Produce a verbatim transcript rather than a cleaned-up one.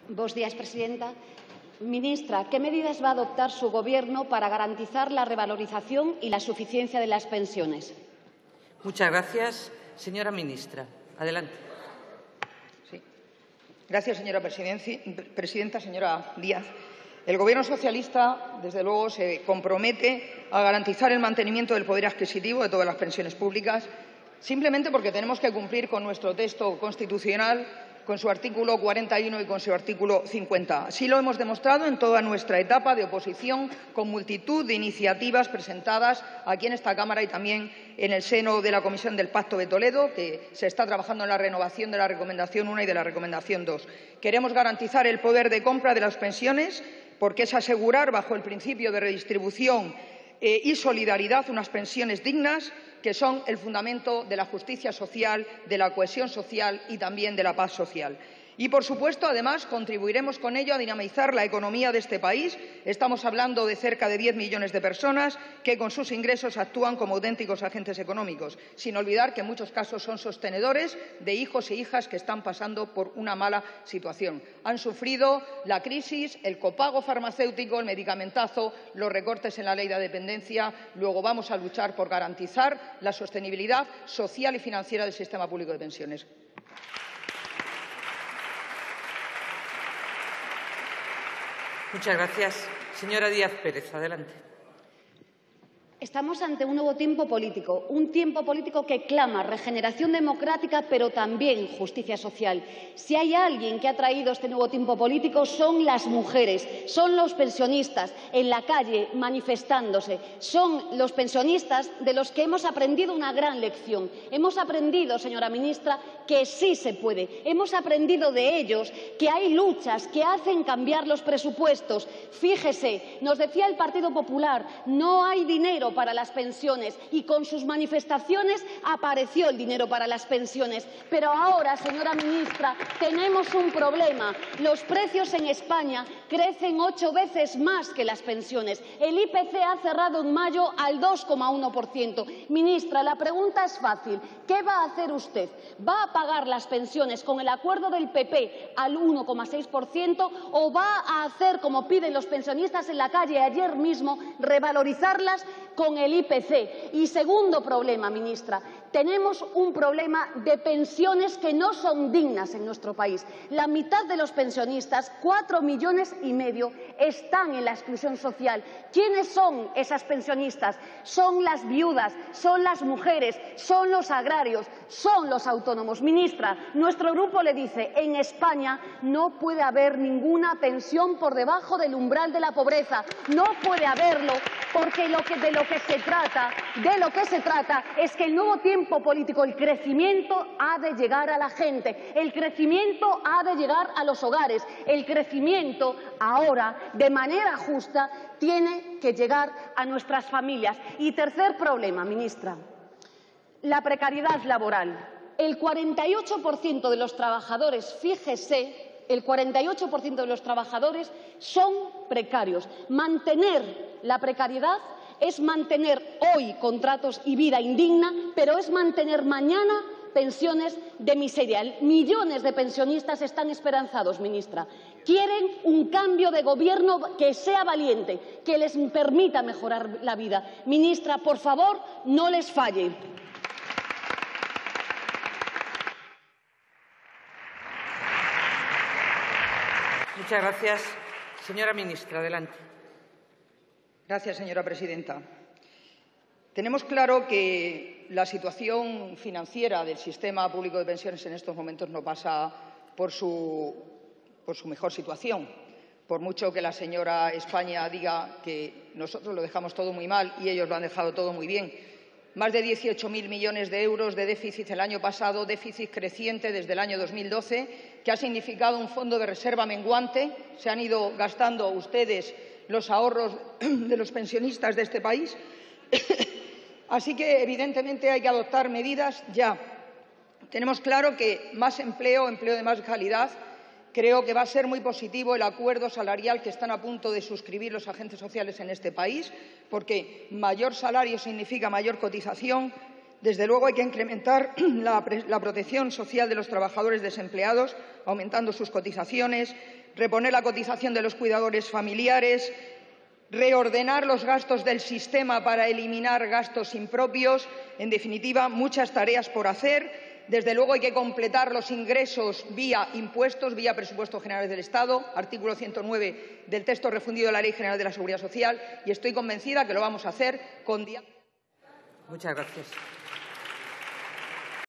Buenos días, presidenta. Ministra, ¿qué medidas va a adoptar su Gobierno para garantizar la revalorización y la suficiencia de las pensiones? Muchas gracias. Señora ministra, adelante. Sí. Gracias, señora presidenta. Señora Díaz, el Gobierno socialista, desde luego, se compromete a garantizar el mantenimiento del poder adquisitivo de todas las pensiones públicas, simplemente porque tenemos que cumplir con nuestro texto constitucional, con su artículo cuarenta y uno y con su artículo cincuenta. Así lo hemos demostrado en toda nuestra etapa de oposición, con multitud de iniciativas presentadas aquí en esta Cámara y también en el seno de la Comisión del Pacto de Toledo, que se está trabajando en la renovación de la Recomendación uno y de la Recomendación dos. Queremos garantizar el poder de compra de las pensiones, porque es asegurar, bajo el principio de redistribución eh, y solidaridad, unas pensiones dignas, que son el fundamento de la justicia social, de la cohesión social y también de la paz social. Y, por supuesto, además, contribuiremos con ello a dinamizar la economía de este país. Estamos hablando de cerca de diez millones de personas que, con sus ingresos, actúan como auténticos agentes económicos, sin olvidar que en muchos casos son sostenedores de hijos e hijas que están pasando por una mala situación. Han sufrido la crisis, el copago farmacéutico, el medicamentazo, los recortes en la ley de dependencia. Luego vamos a luchar por garantizar la sostenibilidad social y financiera del sistema público de pensiones. Muchas gracias. Señora Díaz Pérez, adelante. Estamos ante un nuevo tiempo político, un tiempo político que clama regeneración democrática, pero también justicia social. Si hay alguien que ha traído este nuevo tiempo político, son las mujeres, son los pensionistas en la calle manifestándose, son los pensionistas de los que hemos aprendido una gran lección. Hemos aprendido, señora ministra, que sí se puede. Hemos aprendido de ellos que hay luchas que hacen cambiar los presupuestos. Fíjese, nos decía el Partido Popular, no hay dinero para las pensiones, y con sus manifestaciones apareció el dinero para las pensiones. Pero ahora, señora ministra, tenemos un problema. Los precios en España crecen ocho veces más que las pensiones. El I P C ha cerrado en mayo al dos coma uno por ciento. Ministra, la pregunta es fácil. ¿Qué va a hacer usted? ¿Va a pagar las pensiones con el acuerdo del P P al uno coma seis por ciento o va a hacer, como piden los pensionistas en la calle ayer mismo, revalorizarlas con el I P C? Y segundo problema, ministra, tenemos un problema de pensiones que no son dignas en nuestro país. La mitad de los pensionistas, cuatro millones y medio, están en la exclusión social. ¿Quiénes son esas pensionistas? Son las viudas, son las mujeres, son los agrarios, son los autónomos. Ministra, nuestro grupo le dice, en España no puede haber ninguna pensión por debajo del umbral de la pobreza. No puede haberlo, porque lo que, de lo que se trata, de lo que se trata es que el nuevo tiempo político, el crecimiento ha de llegar a la gente, el crecimiento ha de llegar a los hogares, el crecimiento ahora, de manera justa, tiene que llegar a nuestras familias. Y tercer problema, ministra, la precariedad laboral. El cuarenta y ocho por ciento de los trabajadores, fíjese, el cuarenta y ocho por ciento de los trabajadores son precarios. Mantener la precariedad es mantener hoy contratos y vida indigna, pero es mantener mañana pensiones de miseria. Millones de pensionistas están esperanzados, ministra. Quieren un cambio de gobierno que sea valiente, que les permita mejorar la vida. Ministra, por favor, no les falle. Muchas gracias. Señora ministra, adelante. Gracias, señora presidenta. Tenemos claro que la situación financiera del sistema público de pensiones en estos momentos no pasa por su, por su mejor situación. Por mucho que la señora España diga que nosotros lo dejamos todo muy mal y ellos lo han dejado todo muy bien. Más de dieciocho mil millones de euros de déficit el año pasado, déficit creciente desde el año dos mil doce, que ha significado un fondo de reserva menguante. Se han ido gastando ustedes los ahorros de los pensionistas de este país. Así que, evidentemente, hay que adoptar medidas ya. Tenemos claro que más empleo, empleo de más calidad. Creo que va a ser muy positivo el acuerdo salarial que están a punto de suscribir los agentes sociales en este país, porque mayor salario significa mayor cotización. Desde luego hay que incrementar la, la protección social de los trabajadores desempleados, aumentando sus cotizaciones, reponer la cotización de los cuidadores familiares, reordenar los gastos del sistema para eliminar gastos impropios. En definitiva, muchas tareas por hacer. Desde luego hay que completar los ingresos vía impuestos, vía presupuestos generales del Estado, artículo ciento nueve del texto refundido de la Ley General de la Seguridad Social, y estoy convencida de que lo vamos a hacer con diálogo. Muchas gracias.